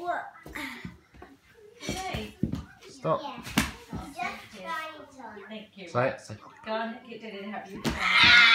Stop. Yeah. Just try it on. Thank you. Say it. Go on, did it have you?